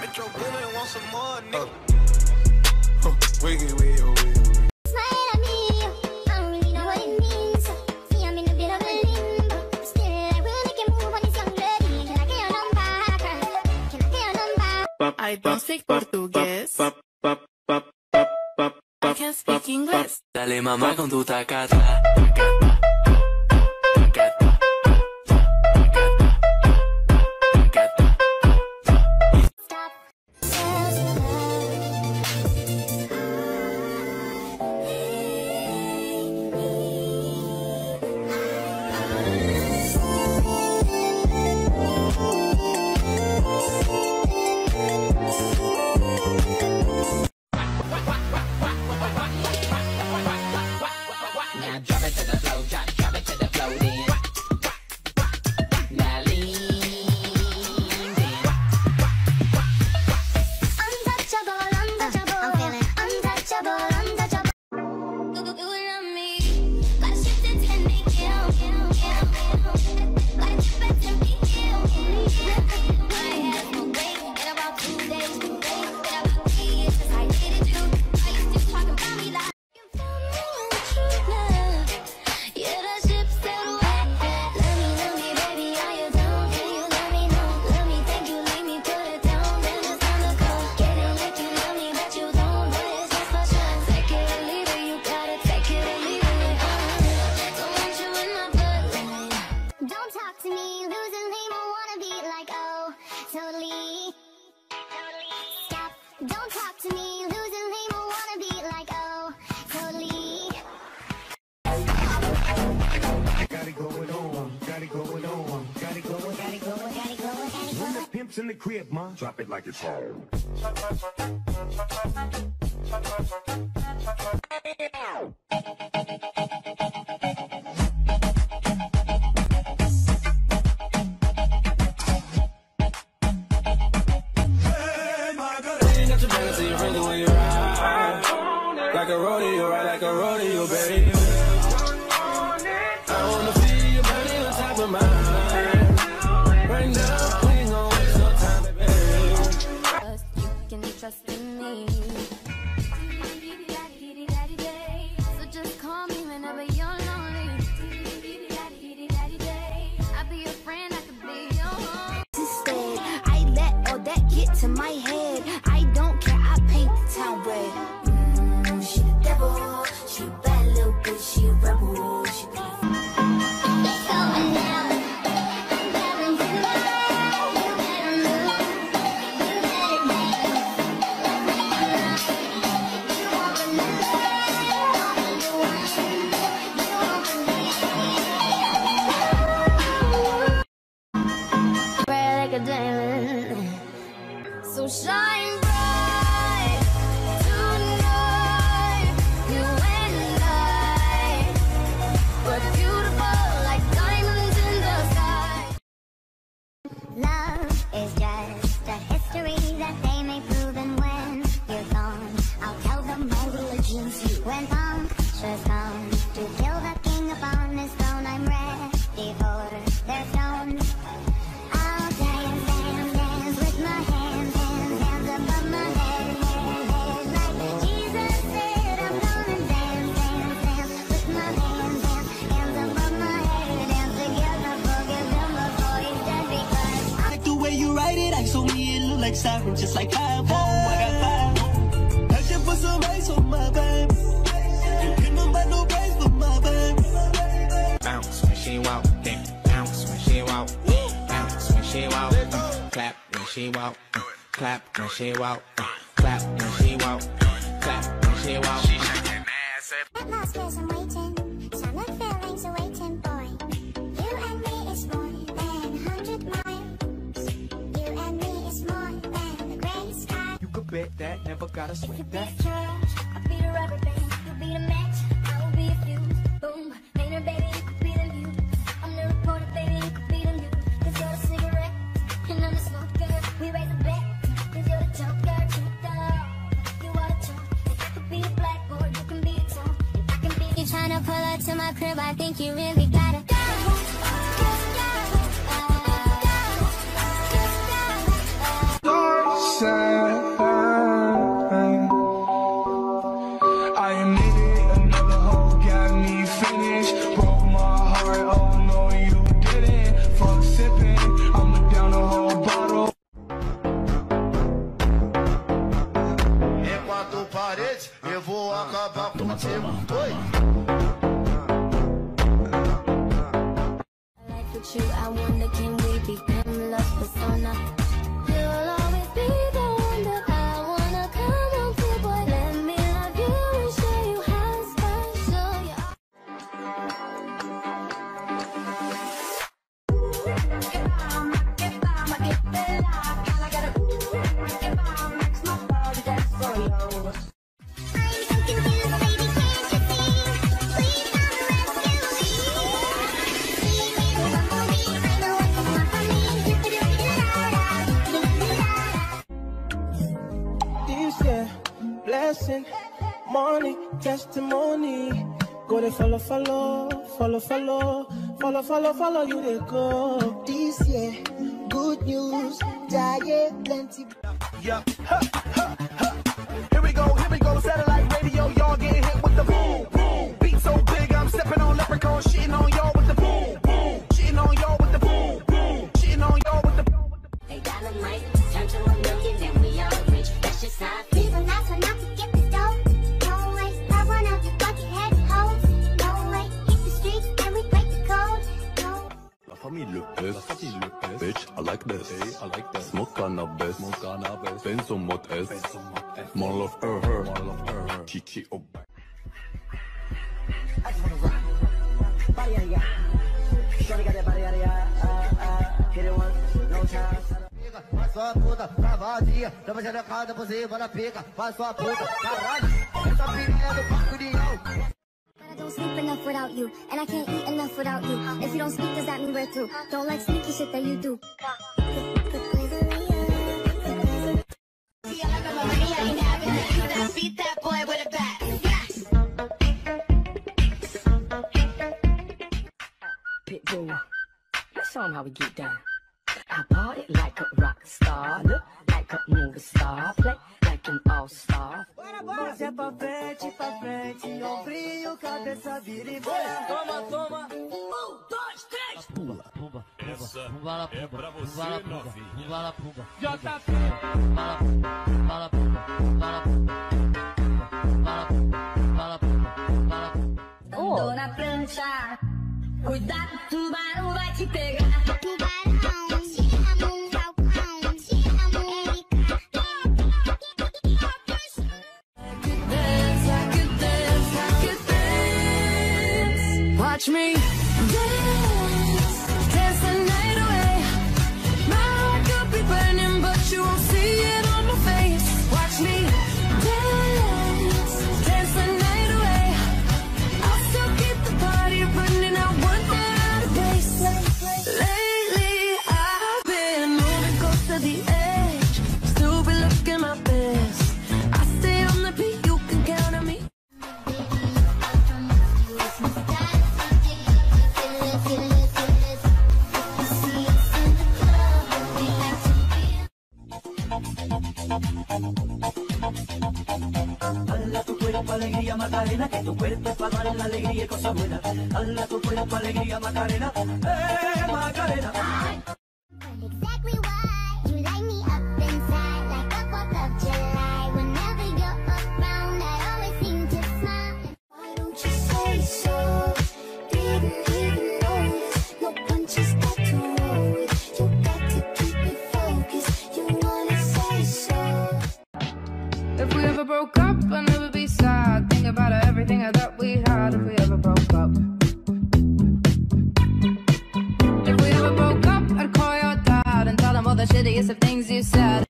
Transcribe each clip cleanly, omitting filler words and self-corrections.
Metro Boomin want some more, nigga. Wiggy, wiggy, wiggy. Smile at me, I don't really know what it means. See, I'm in a bit of a limbo. Still, I will make a move on this young lady. Can I get your number? Can I get your number? I don't speak Portuguese. I can speak English. Dale mamá con tu tacata, tacata, tacata, tacata, tacata. Stop. Now drop it to the flow, drop it to the flow then. Now lean then. Untouchable, untouchable. I'm feeling untouchable, untouchable. Do it on me. Gotta shift it and make it. Gotta chip it and be kill. I had no way in about 2 days. In about 3 years since I dated you. Are you still talking about me like you found me in the truth now? Yeah, the ship sailed away. Love me, baby, are you down? Can you let me know? Love me, thank you, leave me, put it down. Then it's time to go. Get it like you love me, but you don't. But it's just for sure. Take it or leave it, you gotta take it or leave it. Don't want you in my bloodline. Don't talk to me, losing name, I wanna be like, oh, totally. Stop. Don't talk to me, losing name, I wanna be like, oh, totally. Got it going on, got it going on, got it going, got it going, got it going, got it going. When the pimp's in the crib, ma, drop it like it's home. Like a rodeo, right like a rodeo, baby. I wanna feel your body on top of mine. Right now, we ain't gonna waste no time, baby. You can trust in me. So just call me whenever you're lonely. I'll be your friend, I could be your home. Instead, I let all that get to my head. I don't care, I paint the town red. She the devil, she a bad little bitch, she a rebel, she be It's going down. I'm having to lie. You better move. You better dance. You want the love. You want the one. You want the bright like a diamond. So shine bright tonight. You and I. We're beautiful like diamonds in the sky. Love is just a history that they may prove, and when you're gone, I'll tell them my religion's you. When punctures come to kill the king upon his throne, I'm ready for their stones. I'll dance, dance, dance with my hands, hands, hands above my head, head, head. Like Jesus said, I'm gonna dance, dance, dance with my hands, hands, hands above my head. Dance together, forgive him before he's dead, because I like the way you write it, I saw me, it look like siren, just like high home. I got five. I should put some ice on my baby. You hit me by no price for my baby. Bounce when she walk, then bounce when she walk, bounce when she walk, clap when she walk, clap when she walk, clap when she walk, clap when she walk. She shaking ass. at last years I'm waiting. Summer feelings are waiting, boy. You and me is more than 100 miles. You and me is more than the gray sky. You could bet that, never gotta If you sweat be that. the trash, I'll be the rubber band. You be the match, I will be a fuse. Boom, later, baby, you could be the mute. I'm the reporter, baby, you could be the mute. 'Cause you're the cigarette, and I'm the smoker. We raise a bet, 'cause you're the joker, cheater. You are the trump. If I could be a blackboard, you can be a tone. If I can be you tryna pull up to my crib, I think you really gotta go. sad. I admit it, another hoe got me finished. Broke my heart, oh no you didn't. Fuck sipping, I'ma down the whole bottle. Quatro paredes, eu vou acabar contigo. Oi. With you, I wonder, can we become love persona? You'll always be the one that I wanna come home to, boy. Let me love you and show you how special you are. Blessing, money, testimony. Go to follow, follow, follow, follow, follow, follow, follow you they go. This year, good news, diet, plenty. Yeah, ha, ha, ha. Here we go, satellite radio, y'all getting hit with the boom, boom. Beat so big, I'm stepping on leprechaun, shitting on y'all with the boom, boom. Shitting on y'all with the boom, boom. Shitting on y'all with the boom. They dynamite, turn to a million, then we all rich. That's just how I feel. Even that's enough to get the dough. No way, I run out your bucket-head hoes. No way, hit the streets and we break the code. No. La famille le pèse, bitch, I like this, smoke cannabis, Benz on mode S, more love her, Kiki oh. I just wanna rock. Body out of ya. Shorty got that body out of ya. Hit it once, no time. Faz sua puta, tá vazia. Tava xerecada por cima da pica. Faz sua puta, caralho. Essa piranha do Parque União. I don't sleep enough without you, and I can't eat enough without you. If you don't speak, does that mean we're through? Don't like sneaky shit that you do. Beat that boy with a bat. Pitbull, let's show 'em how we get down. I party like a rock star, look like a movie star, play like an all-star. Mas é pra frente, ombrinho, cabeça, vira e bora. Toma, toma. 1, 2, 3. Pula, pumba, essa é pra você, novinha. Pumba, pumba. JP. Pumba, pumba, pumba, pumba, pumba. Ando na prancha, cuidado, tubarão vai te pegar. Tubarão, te amo, falcão, te amo, Erika. I could dance. Watch me dance the night away. My heart could be burning, but you won't see it on my face. Watch me dance the night away. I'll still keep the party running. I want that out of base. Lately I've been moving close to the edge. Still be looking my best. I stay on the beat, you can count on me. Hala tu cuerpo, alegría, Macarena, que tu cuerpo para dar la alegría y cosa buena. Hala tu cuerpo, alegría, Macarena, Macarena. Exactly why you light me up inside like the 4th of July. Whenever you're around, I always seem to smile. Why don't you say so? Didn't notice. No punches got to roll with. You got to keep it focused. You wanna say so? If we ever broke up, I'd never be sad. Think about everything I thought we had. If we ever broke up. If we ever broke up, I'd call your dad and tell him all the shittiest of things you said.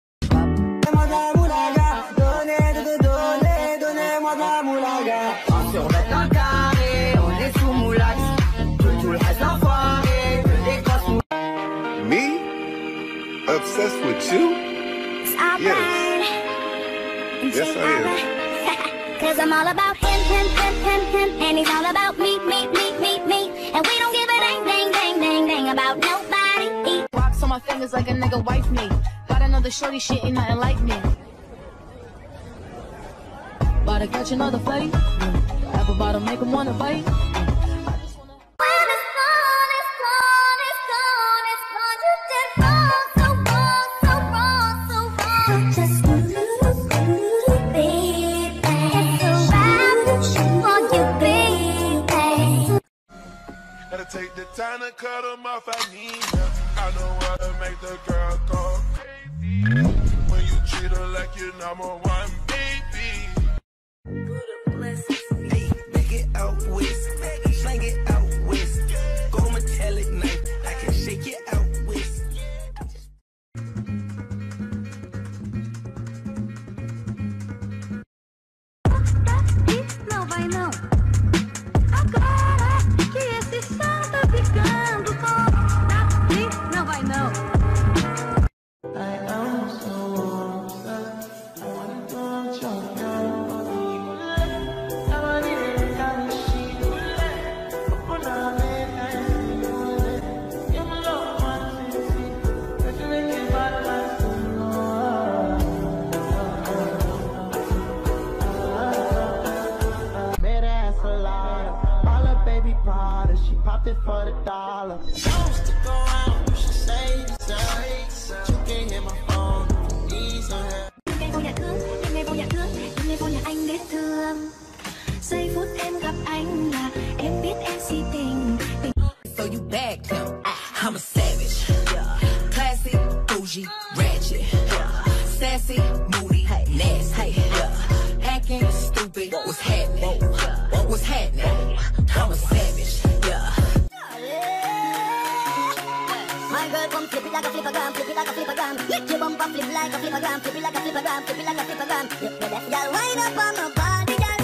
Me? Obsessed with you? Yes. Yes, I am. Cause I'm all about him, and he's all about me. And we don't give a dang about nobody. Rocks on my fingers like a nigga wife me. Got another other shorty, shit ain't nothing like me. About to catch another fight. Apple bottom make him wanna bite. Gotta take the time to cut them off, I need help. I know how to make the girl go crazy. When you treat her like your number one baby. Hey, back it out west, slang it out west. Go metallic knife, I can shake it out west. Não vai não. Agora que esse som tá ficando bom, daqui não vai não. I am so upset. I wanna go jump down on you. Somebody didn't got me shit. Open up and I see you. Give me love, man, see. Let you make it bad, man, made ass a lot. All her baby Prada, she popped it for the dollar. Don't stick around, you should say yourself. You can't hit my phone, need some help. Ngày vô nhà thương, ngày vô nhà thương, ngày vô nhà anh biết thương. Giây phút em gặp anh là em biết em si tình. So you bagged him. I'm a savage. Classy, bougie, ratchet. Sassy, moody, nasty. Acting stupid. What's happening? What's happening? I'm a savage. My girl come flip it like a flippergram, flip it like a flippergram. Lick your bumper, flip like a flippergram, flip it like a flippergram, flip it like a flippergram. Yeah, that girl wind up on my body, girl.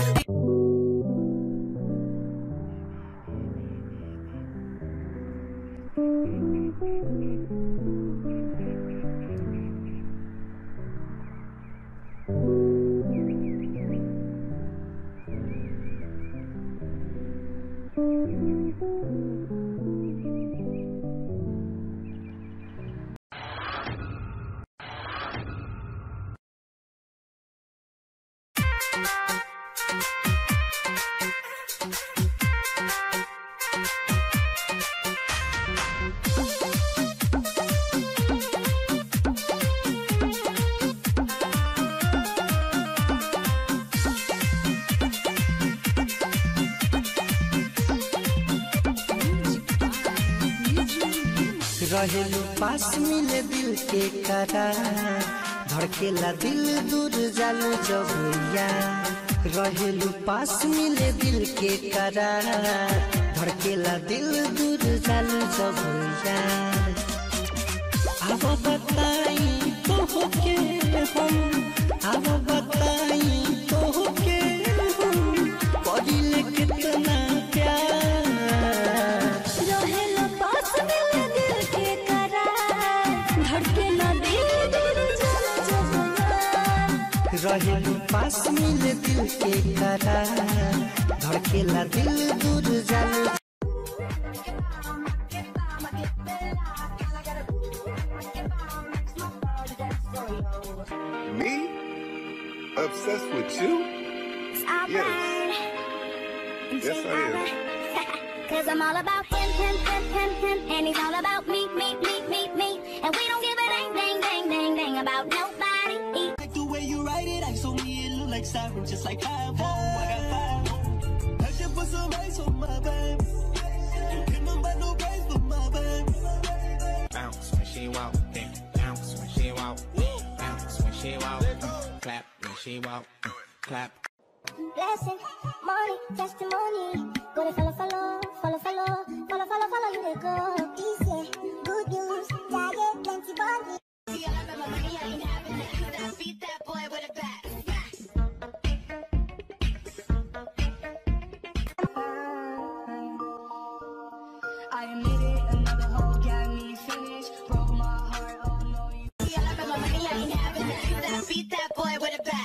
रहेलू पास मिले दिल के करार धड़केला दिल दूर जालू जब यार रहेलू पास मिले दिल के करार धड़केला दिल दूर जालू जब यार अब बताई तो के हम अब बताई तो के हम पढ़िले कितना प्यार रहेला पास मिले दिल के करार धड़केला दिल दूर जाला जब यार रहेलू पास मिले दिल के करार धड़केला दिल दूर जालू Me? Obsessed with you? Yes. Yes, I am. Cause I'm all about him, and he's all about me. And we don't give a dang about nobody. Like the way you write it, I saw me, it look like siren, just like I got five. I should put some ice on my babe. You remember no price for my babe. Bounce when she walk, then bounce when she walk, bounce when she walk, clap when she walk, clap. Blessing, money, testimony. Go to follow, you they go. Easy, good news, diet, plenty body. Beat that boy with a bat. I admit it, another hoe got me finished. Broke my heart, oh no, you. I ain't having it. Beat that boy with a bat.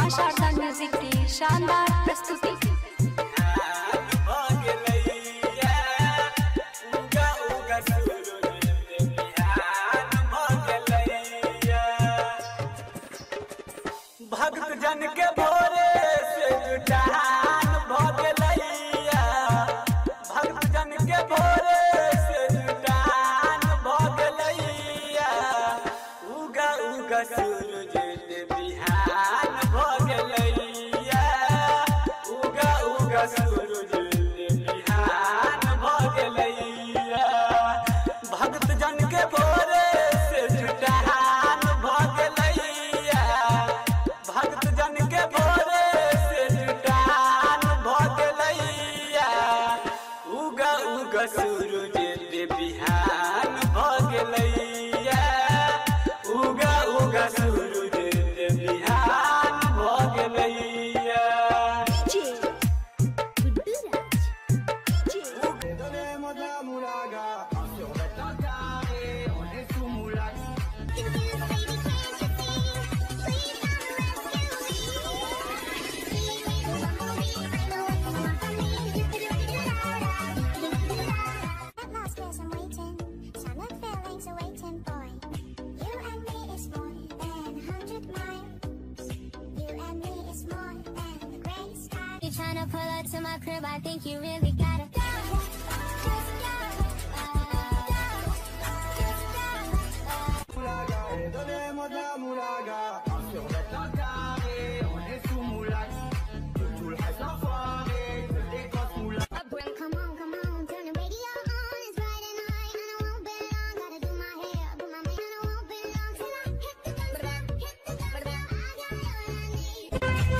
Sharda music की शानदार प्रस्तुति। भक्त जन के भोरे से जुटान भगलैया, भक्त जन के भोरे से जुटान भगलैया, उगा उगा सूरज बिहान भगलैया, उगा उगा सूरज बिहान भगलैया, भक्त जन के भोरे से जुटान भगलैया, भक्त जन के भोरे से जुटान भगलैया, उगा उगा सूरज बिहान भगलैया, उगा उगा सूरज बिहान भगलैया। Tryna pull up to my crib, I think you really gotta go. Come on, turn the radio on. It's Friday night and I won't be long. Gotta do my hair, but my man I won't be long till I hit the dance floor, hit the dance floor. I got what I need.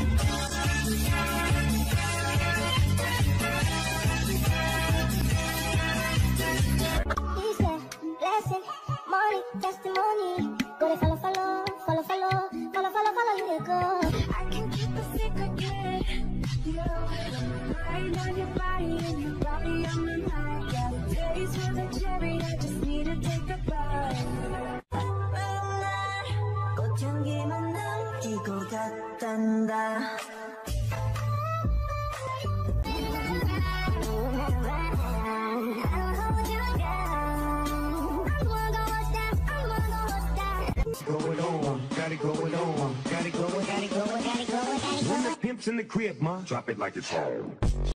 Blessing, money, testimony. Go to follow, you to go. I can keep a secret, yeah. Lying on your body and your body on my mind. Yeah, the taste was a cherry, I just need to take a bite. 꽃향기만 남기고 갔단다. Going on, got it going on, got it going, got it going, got it going, got it going. When the pimp's in the crib, ma, drop it like it's home.